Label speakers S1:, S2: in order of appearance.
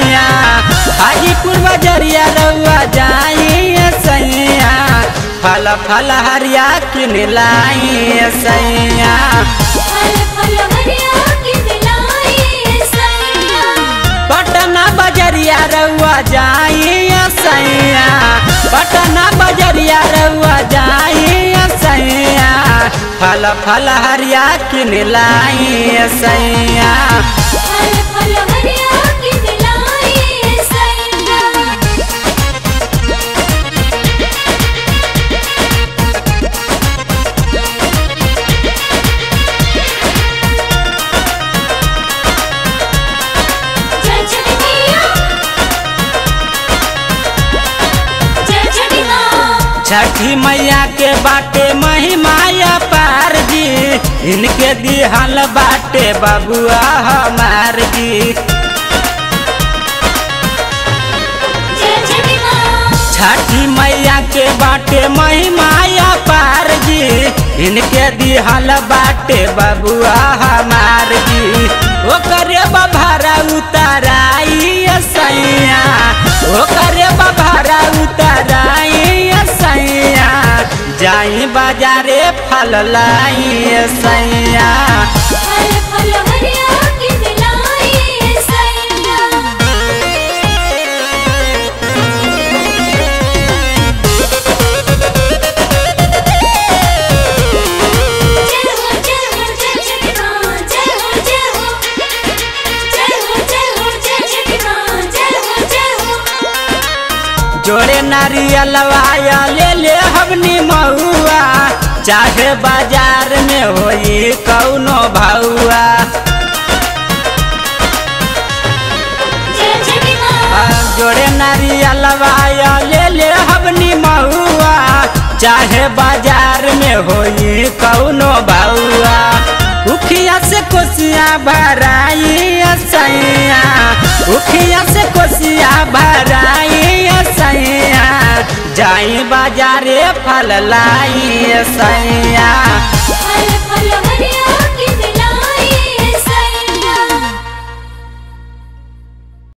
S1: सैया हाजीपुर बजरिया रउआ जाई सैया फल फल हरिया किन लाई सैया पटना बजरिया रउआ जाई सैया पटना बजरिया रउआ जाई सैया फल फल हरिया किन लाई सैया छठी मैया के बाटे महिमाया पार जी इनके दिहल बाटे बबुआ हमार जी छठी मैया के बाटे महिमाया पार जी इनके दिहल बाटे बबुआ हमार जी ओकरे बभारा उतराई सैया ओकरे बभारा उतराई सैया जाई बाजारे फल लाई सैया जोड़े नारियलवाया ले हमनी महुआ चाहे बाजार में होई कौनो भाउआ जोड़े नारियलवाया ले हमनी महुआ चाहे बाजार में होई कौनो भाउआ उखिया से कोसिया भराई सैया उखिया से कोसिया भराई सैया जाई बाजारे फल लाई सैया।